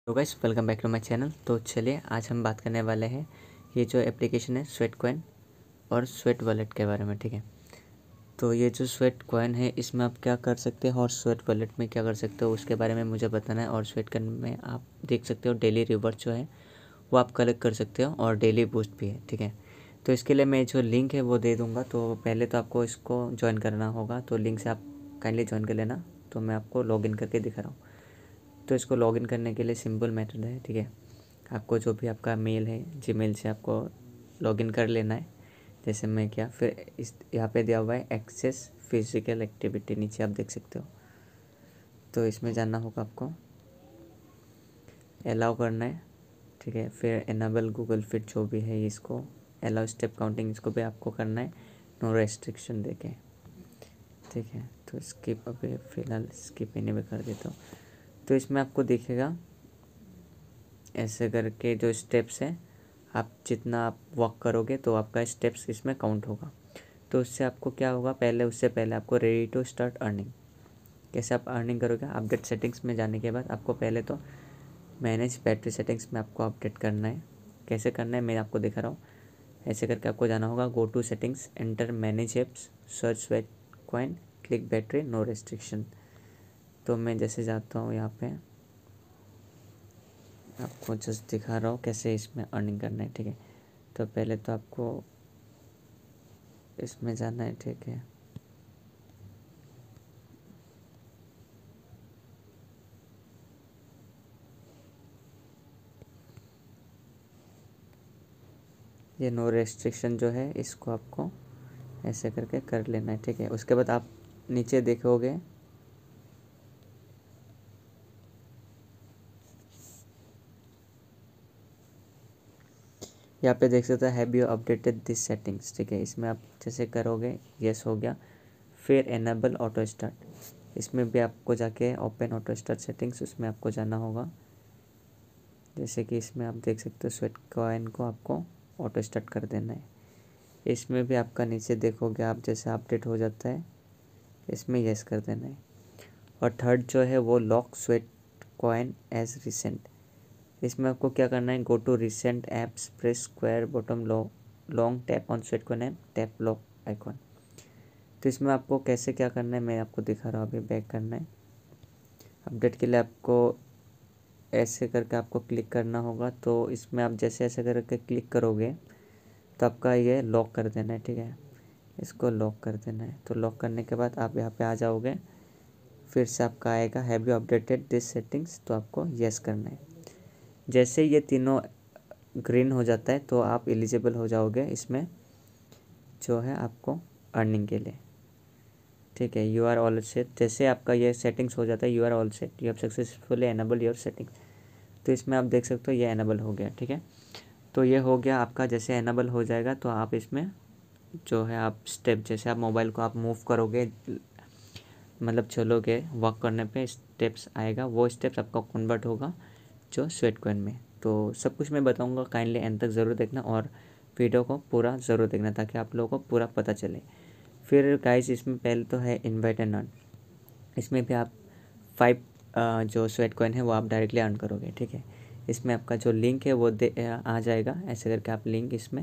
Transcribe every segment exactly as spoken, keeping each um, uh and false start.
तो guys welcome back to my channel. तो चलिए आज हम बात करने वाले हैं ये जो एप्लीकेशन है स्वेट कॉइन और स्वेट वॉलेट के बारे में। ठीक है, तो ये जो स्वेट कॉइन है इसमें आप क्या कर सकते हो और स्वेट वॉलेट में क्या कर सकते हो उसके बारे में मुझे बताना है। और स्वेट कॉइन में आप देख सकते हो डेली रिवॉर्ड जो है वो आप कलेक्ट कर सकते हो और डेली बूस्ट भी है। ठीक है, तो इसके लिए मैं जो लिंक है वो दे दूँगा। तो पहले तो आपको इसको ज्वाइन करना होगा, तो लिंक से आप काइंडली ज्वाइन कर लेना। तो मैं आपको लॉगिन करके दिखा रहा हूँ। तो इसको लॉगिन करने के लिए सिंपल मेथड है। ठीक है, आपको जो भी आपका मेल है जीमेल से आपको लॉगिन कर लेना है, जैसे मैं क्या फिर इस यहाँ पे दिया हुआ है एक्सेस फिजिकल एक्टिविटी, नीचे आप देख सकते हो। तो इसमें जाना होगा आपको, अलाउ करना है। ठीक है, फिर एनाबल गूगल फिट जो भी है इसको अलाउ स्टेप काउंटिंग इसको भी आपको करना है, नो रेस्ट्रिक्शन देके। ठीक है, तो स्किप अभी फ़िलहाल स्किप इन्हें भी कर देता हूँ। तो इसमें आपको दिखेगा ऐसे करके जो स्टेप्स हैं, आप जितना आप वॉक करोगे तो आपका स्टेप्स इसमें काउंट होगा। तो उससे आपको क्या होगा, पहले उससे पहले आपको रेडी टू स्टार्ट अर्निंग, कैसे आप अर्निंग करोगे। अपडेट सेटिंग्स में जाने के बाद आपको पहले तो मैनेज बैटरी सेटिंग्स में आपको अपडेट करना है। कैसे करना है मैं आपको दिखा रहा हूँ। ऐसे करके आपको जाना होगा, go to settings, enter manage apps, search Sweatcoin, click battery, no restriction. तो मैं जैसे जाता हूँ यहाँ पे आपको जस्ट दिखा रहा हूँ कैसे इसमें अर्निंग करना है। ठीक है, तो पहले तो आपको इसमें जाना है। ठीक है, ये नो रेस्ट्रिक्शन जो है इसको आपको ऐसे करके कर लेना है। ठीक है, उसके बाद आप नीचे देखोगे यहाँ पे देख सकते हो have you updated this settings. ठीक है, इसमें आप जैसे करोगे यस हो गया। फिर एनेबल ऑटो स्टार्ट, इसमें भी आपको जाके ओपन ऑटो स्टार्ट सेटिंग्स, उसमें आपको जाना होगा। जैसे कि इसमें आप देख सकते हो स्वेट कॉइन को आपको ऑटो स्टार्ट कर देना है। इसमें भी आपका नीचे देखोगे आप जैसे अपडेट हो जाता है, इसमें यस कर देना है। और थर्ड जो है वो lock Sweatcoin as recent, इसमें आपको क्या करना है, go to recent apps, press square bottom low long tap on Sweatcoin app, tap lock icon. तो इसमें आपको कैसे क्या करना है मैं आपको दिखा रहा हूँ। अभी बैक करना है, अपडेट के लिए आपको ऐसे करके आपको क्लिक करना होगा। तो इसमें आप जैसे ऐसे करके क्लिक करोगे तो आपका ये लॉक कर देना है। ठीक है, इसको लॉक कर देना है। तो लॉक करने के बाद आप यहाँ पे आ जाओगे, फिर से आपका आएगा have you updated this settings, तो आपको यस करना है। जैसे ये तीनों ग्रीन हो जाता है तो आप एलिजिबल हो जाओगे इसमें जो है आपको अर्निंग के लिए। ठीक है, यू आर ऑल सेट, जैसे आपका ये सेटिंग्स हो जाता है you are all set, you have successfully enable your settings. तो इसमें आप देख सकते हो ये एनेबल हो गया। ठीक है, तो ये हो गया आपका। जैसे एनेबल हो जाएगा तो आप इसमें जो है आप स्टेप, जैसे आप मोबाइल को आप मूव करोगे मतलब चलोगे वॉक करने पे स्टेप्स आएगा, वो स्टेप्स आपका कन्वर्ट होगा जो स्वेट कॉइन में। तो सब कुछ मैं बताऊंगा, काइंडली एंड तक ज़रूर देखना और वीडियो को पूरा ज़रूर देखना ताकि आप लोगों को पूरा पता चले। फिर गाइस इसमें पहले तो है इन्वाइट एंड अर्न, इसमें भी आप फाइव जो स्वेट कॉइन है वो आप डायरेक्टली अर्न करोगे। ठीक है, इसमें आपका जो लिंक है वो दे आ जाएगा, ऐसे करके आप लिंक इसमें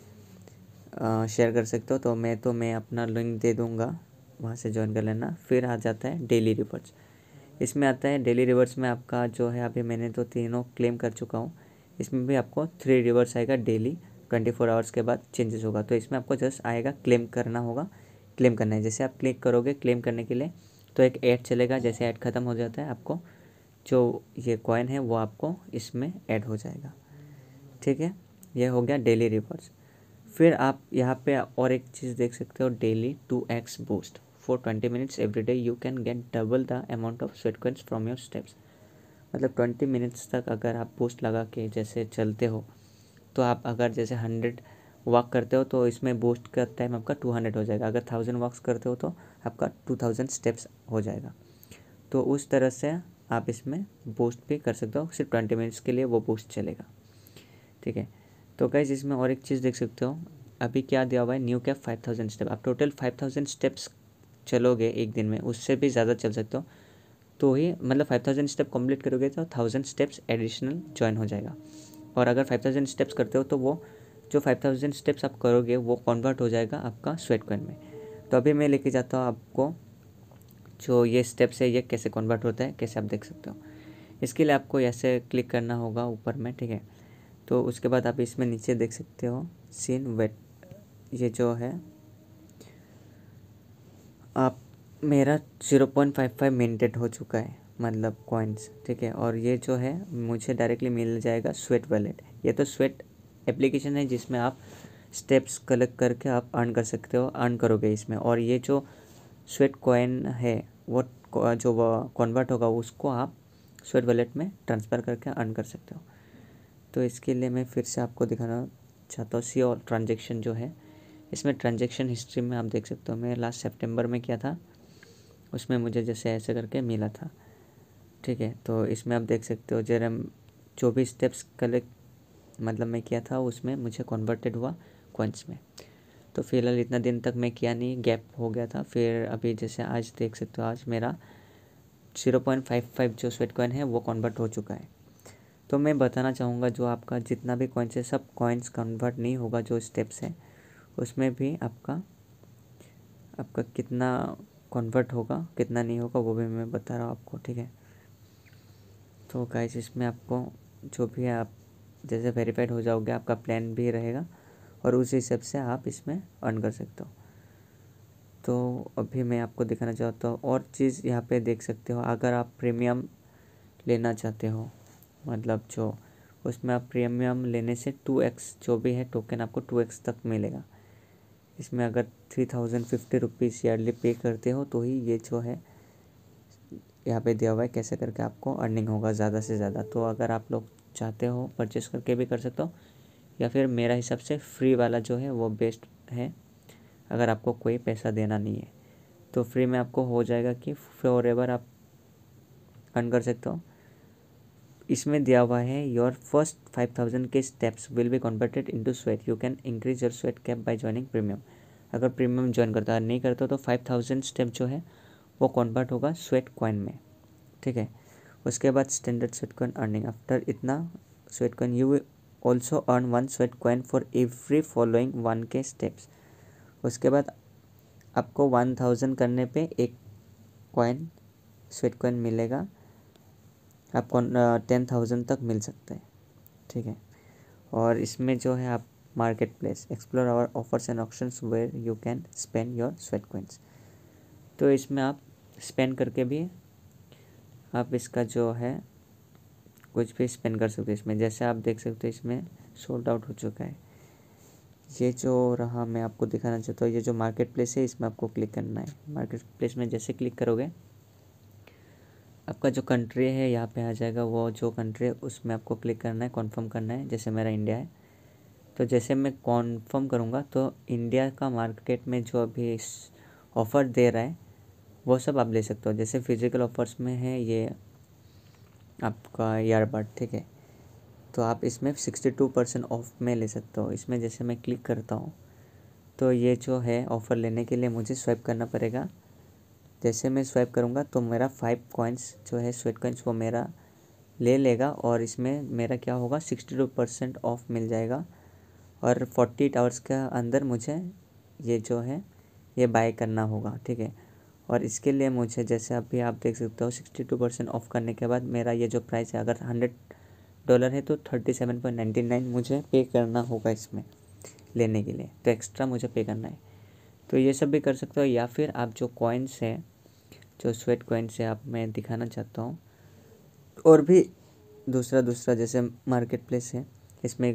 शेयर कर सकते हो। तो मैं तो मैं अपना लिंक दे दूँगा, वहाँ से ज्वाइन कर लेना। फिर आ जाता है डेली रिवॉर्ड्स, इसमें आता है डेली रिवॉर्ड्स में आपका जो है अभी मैंने तो तीनों क्लेम कर चुका हूँ। इसमें भी आपको थ्री रिवॉर्ड्स आएगा डेली, ट्वेंटी फोर आवर्स के बाद चेंजेस होगा। तो इसमें आपको जस्ट आएगा क्लेम करना होगा, क्लेम करना है। जैसे आप क्लिक करोगे क्लेम करने के लिए तो एक ऐड चलेगा, जैसे ऐड ख़त्म हो जाता है आपको जो ये कॉइन है वो आपको इसमें ऐड हो जाएगा। ठीक है, ये हो गया डेली रिवॉर्ड्स। फिर आप यहाँ पे और एक चीज़ देख सकते हो, daily two x boost for twenty minutes every day you can get double the amount of Sweatcoins from your steps. मतलब ट्वेंटी मिनट्स तक अगर आप बूस्ट लगा के जैसे चलते हो तो आप अगर जैसे हंड्रेड वॉक करते हो तो इसमें बूस्ट का टाइम आपका टू हंड्रेड हो जाएगा। अगर थाउजेंड वॉक्स करते हो तो आपका टू थाउजेंड स्टेप्स हो जाएगा। तो उस तरह से आप इसमें बूस्ट भी कर सकते हो, सिर्फ ट्वेंटी मिनट्स के लिए वो बूस्ट चलेगा। ठीक है, तो गाइस इसमें और एक चीज़ देख सकते हो, अभी क्या दिया हुआ है, new cap five thousand step. आप टोटल फाइव थाउजेंड स्टेप्स चलोगे एक दिन में, उससे भी ज़्यादा चल सकते हो। तो ही मतलब फाइव थाउजेंड स्टेप कंप्लीट करोगे तो थाउजेंड स्टेप्स एडिशनल ज्वाइन हो जाएगा। और अगर फाइव थाउजेंड स्टेप्स करते हो तो वो जो फाइव थाउजेंड स्टेप्स आप करोगे वो कन्वर्ट हो जाएगा आपका स्वेट कॉइन में। तो अभी मैं लेके जाता हूँ आपको जो ये स्टेप्स है ये कैसे कन्वर्ट होता है, कैसे आप देख सकते हो। इसके लिए आपको ऐसे क्लिक करना होगा ऊपर में, ठीक है। तो उसके बाद आप इसमें नीचे देख सकते हो सीन वेट, ये जो है आप मेरा zero point five five minted हो चुका है मतलब कॉइन्स, ठीक है। और ये जो है मुझे डायरेक्टली मिल जाएगा स्वेट वॉलेट। ये तो स्वेट एप्लीकेशन है जिसमें आप स्टेप्स कलेक्ट करके आप अर्न कर सकते हो, अर्न करोगे इसमें। और ये जो स्वेट कॉइन है वो जो कन्वर्ट होगा उसको आप स्वेट वॉलेट में ट्रांसफ़र करके अर्न कर सकते हो। तो इसके लिए मैं फिर से आपको दिखाना चाहता हूँ सी और ट्रांजेक्शन जो है इसमें ट्रांजेक्शन हिस्ट्री में आप देख सकते हो मैं लास्ट सितंबर में किया था, उसमें मुझे जैसे ऐसे करके मिला था, ठीक है। तो इसमें आप देख सकते हो जरा जो भी स्टेप्स कलेक्ट मतलब मैं किया था उसमें मुझे कन्वर्टेड हुआ कॉइन्स में। तो फिलहाल इतना दिन तक मैं किया नहीं, गैप हो गया था। फिर अभी जैसे आज देख सकते हो आज मेरा ज़ीरो पॉइंट फाइव फाइव जो स्वेट कॉइन है वो कन्वर्ट हो चुका है। तो मैं बताना चाहूँगा जो आपका जितना भी कॉइन्स है सब कॉइन्स कन्वर्ट नहीं होगा, जो स्टेप्स है उसमें भी आपका आपका कितना कन्वर्ट होगा कितना नहीं होगा वो भी मैं बता रहा हूँ आपको, ठीक है। तो गाइस इसमें आपको जो भी है आप जैसे वेरीफाइड हो जाओगे आपका प्लान भी रहेगा और उस हिसाब से आप इसमें अर्न कर सकते हो। तो अभी मैं आपको दिखाना चाहता हूँ और चीज़ यहाँ पे देख सकते हो, अगर आप प्रीमियम लेना चाहते हो मतलब जो उसमें आप प्रीमियम लेने से टू एक्स जो भी है टोकन आपको टू एक्स तक मिलेगा। इसमें अगर three thousand fifty rupees yearly pay करते हो तो ही ये जो है यहाँ पे दिया हुआ है कैसे करके आपको अर्निंग होगा ज़्यादा से ज़्यादा। तो अगर आप लोग चाहते हो परचेस करके भी कर सकते हो या फिर मेरा हिसाब से फ्री वाला जो है वो बेस्ट है अगर आपको कोई पैसा देना नहीं है। तो फ्री में आपको हो जाएगा कि फॉर एवर आप अर्न कर सकते हो। इसमें दिया हुआ है योर फर्स्ट फाइव थाउजेंड के steps will be converted into sweat, you can increase your sweat cap by joining premium. अगर प्रीमियम ज्वाइन करता है नहीं करता तो फाइव थाउजेंड स्टेप जो है वो कन्वर्ट होगा स्वेट कॉइन में, ठीक है। उसके बाद standard Sweatcoin earning after इतना Sweatcoin you also earn one sweat coin for every following one K steps. उसके बाद आपको वन थाउजेंड करने पे एक कॉइन स्वेट कॉइन मिलेगा, आपको टेन थाउजेंड तक मिल सकता है, ठीक है। और इसमें जो है आप marketplace explore our offers and options where you can spend your Sweatcoins. तो इसमें आप स्पेंड करके भी आप इसका जो है कुछ भी स्पेंड कर सकते हो इसमें। जैसे आप देख सकते हो इसमें सोल्ड आउट हो चुका है। ये जो रहा मैं आपको दिखाना चाहता हूँ, ये जो मार्केट प्लेस है इसमें आपको क्लिक करना है। मार्केट प्लेस में जैसे क्लिक करोगे आपका जो कंट्री है यहाँ पे आ जाएगा, वो जो कंट्री है उसमें आपको क्लिक करना है, कॉन्फर्म करना है। जैसे मेरा इंडिया है तो जैसे मैं कॉन्फर्म करूँगा तो इंडिया का मार्केट में जो अभी ऑफ़र दे रहा है वो सब आप ले सकते हो। जैसे फिजिकल ऑफर्स में है ये आपका ईयरबड, ठीक है। तो आप इसमें सिक्सटी टू परसेंट ऑफ में ले सकते हो। इसमें जैसे मैं क्लिक करता हूँ तो ये जो है ऑफ़र लेने के लिए मुझे स्वाइप करना पड़ेगा। जैसे मैं स्वाइप करूँगा तो मेरा फाइव कॉइन्स जो है स्वेट कॉइन्स वो मेरा ले लेगा और इसमें मेरा क्या होगा सिक्सटी टू परसेंट ऑफ मिल जाएगा। और फोर्टी एट आवर्स के अंदर मुझे ये जो है ये बाय करना होगा, ठीक है। और इसके लिए मुझे जैसे अभी आप देख सकते हो सिक्सटी टू परसेंट ऑफ करने के बाद मेरा ये जो प्राइस है अगर हंड्रेड डॉलर है तो thirty seven point ninety nine मुझे पे करना होगा इसमें लेने के लिए, तो एक्स्ट्रा मुझे पे करना है। तो ये सब भी कर सकते हो या फिर आप जो कॉइन्स है जो स्वेट कॉइन्स है आप मैं दिखाना चाहता हूँ और भी दूसरा दूसरा जैसे मार्केट प्लेस है इसमें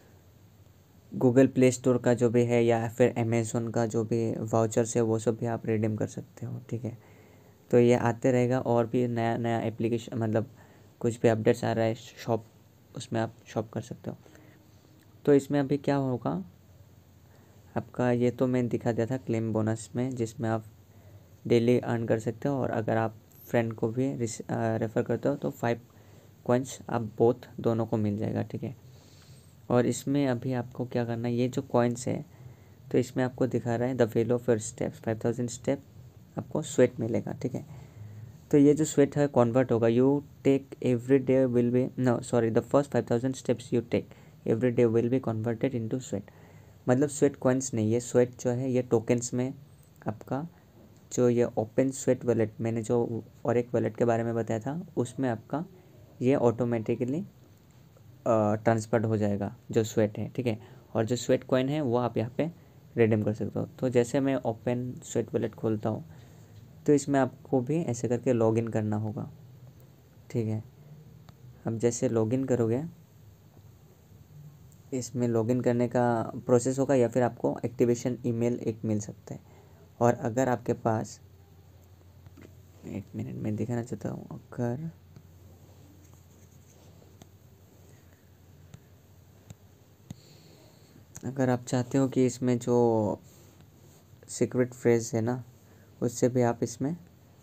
गूगल प्ले स्टोर का जो भी है या फिर अमेज़ोन का जो भी वाउचर्स है वो सब भी आप रिडीम कर सकते हो, ठीक है। तो ये आते रहेगा और भी नया नया एप्लीकेशन मतलब कुछ भी अपडेट्स आ रहा है शॉप उसमें आप शॉप कर सकते हो। तो इसमें अभी क्या होगा आपका ये तो मैं दिखा दिया था क्लेम बोनस में जिसमें आप डेली अर्न कर सकते हो और अगर आप फ्रेंड को भी रेफ़र करते हो तो फाइव कॉइन्स आप बोथ दोनों को मिल जाएगा, ठीक है। और इसमें अभी आपको क्या करना है ये जो कॉइन्स है तो इसमें आपको दिखा रहा है the value of your steps five thousand step आपको स्वेट मिलेगा, ठीक है। तो ये जो स्वेट है कन्वर्ट होगा, you take every day will be, no sorry, the first five thousand steps you take every day will be converted into sweat. मतलब स्वेट कॉइन्स नहीं, ये स्वेट जो है ये टोकन्स में आपका जो ये ओपन स्वेट वॉलेट, मैंने जो और एक वॉलेट के बारे में बताया था उसमें आपका ये ऑटोमेटिकली ट्रांसफर्ड हो जाएगा जो स्वेट है, ठीक है। और जो स्वेट कॉइन है वो आप यहाँ पे रिडीम कर सकते हो। तो जैसे मैं ओपन स्वेट वॉलेट खोलता हूँ तो इसमें आपको भी ऐसे करके लॉगिन करना होगा, ठीक है। अब जैसे लॉगिन करोगे, इसमें लॉगिन करने का प्रोसेस होगा या फिर आपको एक्टिवेशन ईमेल एक मिल सकता है। और अगर आपके पास, एक मिनट में दिखाना चाहता हूँ, अगर अगर आप चाहते हो कि इसमें जो सीक्रेट फ्रेज है ना उससे भी आप इसमें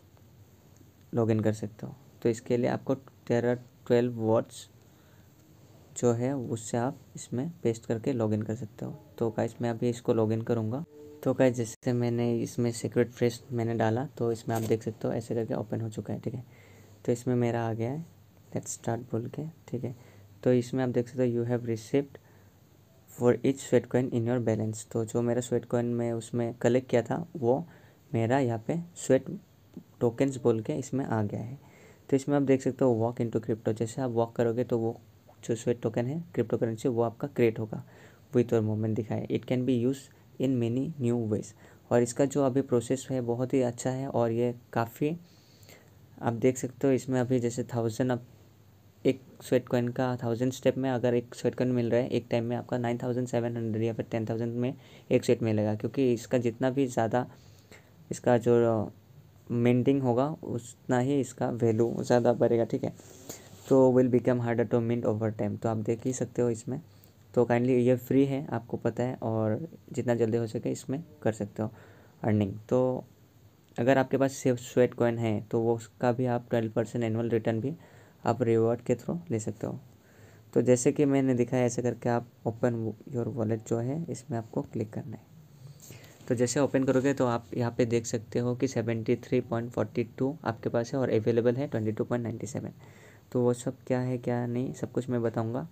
लॉगिन कर सकते हो। तो इसके लिए आपको तेरह ट्वेल्व वर्ड्स जो है उससे आप इसमें पेस्ट करके लॉगिन कर सकते हो। तो गाइस मैं अभी इसको लॉगिन करूँगा। तो गाइस जैसे मैंने इसमें सीक्रेट फ्रेज मैंने डाला तो इसमें आप देख सकते हो ऐसे करके ओपन हो चुका है, ठीक है। तो इसमें मेरा आ गया है लेट्स स्टार्ट बोल के, ठीक है। तो इसमें आप देख सकते हो you have received for each Sweatcoin in your balance. तो जो मेरा स्वेट कॉइन मैं उसमें कलेक्ट किया था वो मेरा यहाँ पे स्वेट टोकन्स बोल के इसमें आ गया है। तो इसमें आप देख सकते हो वॉक इनटू क्रिप्टो, जैसे आप वॉक करोगे तो वो जो स्वेट टोकन है क्रिप्टो करेंसी वो आपका क्रिएट होगा विथ योर मूवमेंट दिखाए। It can be use in many new ways. और इसका जो अभी प्रोसेस है बहुत ही अच्छा है और ये काफ़ी आप देख सकते हो इसमें अभी जैसे थाउजेंड अब एक स्वेट कॉइन का थाउजेंड स्टेप में अगर एक स्वेट कॉइन मिल रहा है एक टाइम में आपका नाइन थाउजेंड सेवन हंड्रेड या फिर टेन थाउजेंड में एक स्वेट मिलेगा, क्योंकि इसका जितना भी ज़्यादा इसका जो मिंटिंग होगा उतना ही इसका वैल्यू ज़्यादा बढ़ेगा, ठीक है। तो will become harder to mint over time. तो आप देख ही सकते हो इसमें। तो काइंडली ये फ्री है आपको पता है और जितना जल्दी हो सके इसमें कर सकते हो अर्निंग। तो अगर आपके पास सेफ स्वेट कॉइन है तो वो उसका भी आप ट्वेल्व परसेंट एनुअल रिटर्न भी आप रिवॉर्ड के थ्रू ले सकते हो। तो जैसे कि मैंने दिखाया ऐसे करके आप ओपन योर वॉलेट जो है इसमें आपको क्लिक करना है। तो जैसे ओपन करोगे तो आप यहाँ पे देख सकते हो कि seventy three point forty two आपके पास है और अवेलेबल है twenty two point ninety seven. तो वो सब क्या है क्या नहीं सब कुछ मैं बताऊँगा।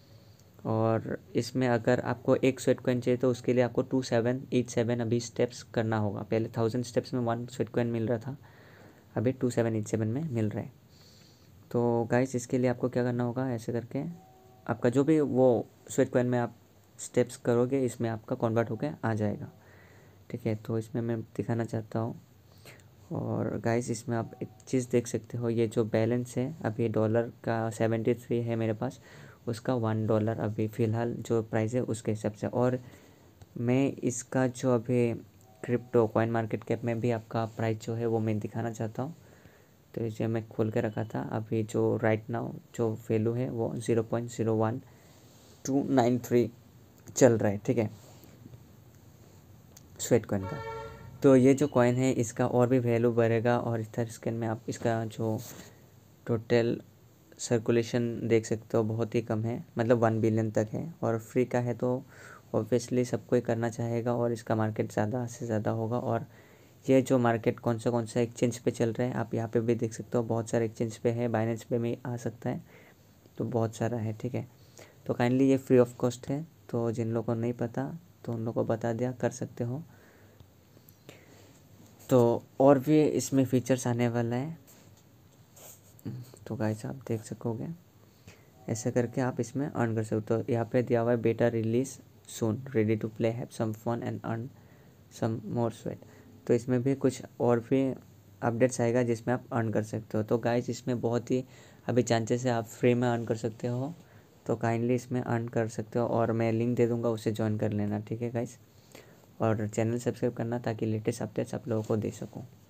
और इसमें अगर आपको एक स्वेट कॉइन चाहिए तो उसके लिए आपको टू सेवन एट सेवन अभी स्टेप्स करना होगा। पहले थाउजेंड स्टेप्स में वन स्वेट कॉइन मिल रहा था, अभी टू सेवन एट सेवन में मिल रहा है। तो गाइस इसके लिए आपको क्या करना होगा, ऐसे करके आपका जो भी वो स्वेट कॉइन में आप स्टेप्स करोगे इसमें आपका कन्वर्ट होकर आ जाएगा, ठीक है। तो इसमें मैं दिखाना चाहता हूँ। और गाइस इसमें आप एक चीज़ देख सकते हो, ये जो बैलेंस है अभी डॉलर का सेवेंटी थ्री है मेरे पास, उसका वन डॉलर अभी फ़िलहाल जो प्राइस है उसके हिसाब से। और मैं इसका जो अभी क्रिप्टो कॉइन मार्केट कैप में भी आपका प्राइस जो है वो मैं दिखाना चाहता हूँ। तो इसे मैं खोल के रखा था, अभी जो राइट नाउ जो वैल्यू है वो zero point zero one two nine three चल रहा है, ठीक है, स्वेट कॉइन का। तो ये जो कॉइन है इसका और भी वैल्यू बढ़ेगा। और इथर स्कैन में आप इसका जो टोटल सर्कुलेशन देख सकते हो बहुत ही कम है, मतलब वन बिलियन तक है। और फ्री का है तो ऑब्वियसली सबको ही करना चाहेगा और इसका मार्केट ज़्यादा से ज़्यादा होगा। और ये जो मार्केट कौन सा कौन सा एक्सचेंज पे चल रहा है आप यहाँ पे भी देख सकते हो, बहुत सारे एक्सचेंज पे है, बाइनेंस पे भी आ सकता है, तो बहुत सारा है, ठीक है। तो काइंडली ये फ्री ऑफ कॉस्ट है, तो जिन लोगों को नहीं पता तो उन लोगों को बता दिया कर सकते हो। तो और भी इसमें फीचर्स आने वाला है, तो गाइस आप देख सकोगे ऐसे करके आप इसमें अर्न कर सकते हो। तो यहाँ पे दिया हुआ है beta release soon, ready to play, have some fun and earn some more sweat. तो इसमें भी कुछ और भी अपडेट्स आएगा जिसमें आप अर्न कर सकते हो। तो गाइस इसमें बहुत ही अभी चांसेस है आप फ्री में अर्न कर सकते हो, तो काइंडली इसमें अर्न कर सकते हो और मैं लिंक दे दूँगा, उसे ज्वाइन कर लेना, ठीक है गाइस। और चैनल सब्सक्राइब करना ताकि लेटेस्ट अपडेट्स आप लोगों को दे सकूँ।